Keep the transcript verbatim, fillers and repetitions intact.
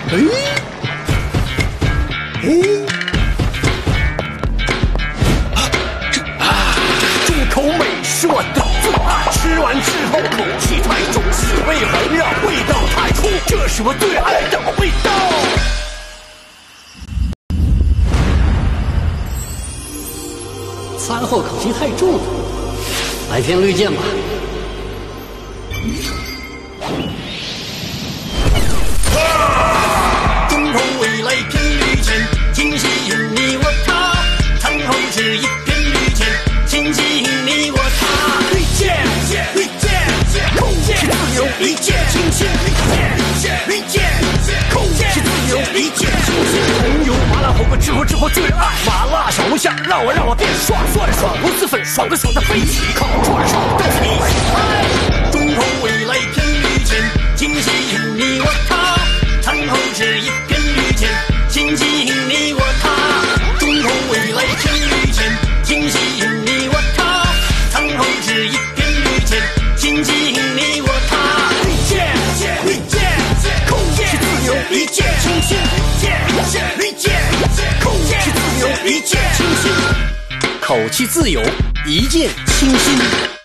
哎，哎，这啊，重口美是我的最爱，吃完之后口气太重，气味环绕，味道太冲，这是我最爱的味道。餐后口气太重了，来片绿箭吧。重口味来片绿箭，请吸引你我他。餐后吃一片绿箭，请吸引你我他。绿箭，绿箭，空箭是自由，一箭清新。绿箭，绿箭，空箭是自由，一箭清新。红油麻辣火锅之后之后最爱麻辣小龙虾，让我让我变爽，酸爽螺蛳粉，爽的爽的飞起，烤串爽到你爱。重口味来片绿箭，请吸引你我他。餐后吃一片绿箭，请吸引你我他。重口味来片绿箭，请吸引你我他。餐后吃一片绿箭，请吸引你我他。绿箭，绿箭，空箭是自由，一箭清新。绿箭，绿箭，空箭是自由，一箭清新。口气自由，一箭清新。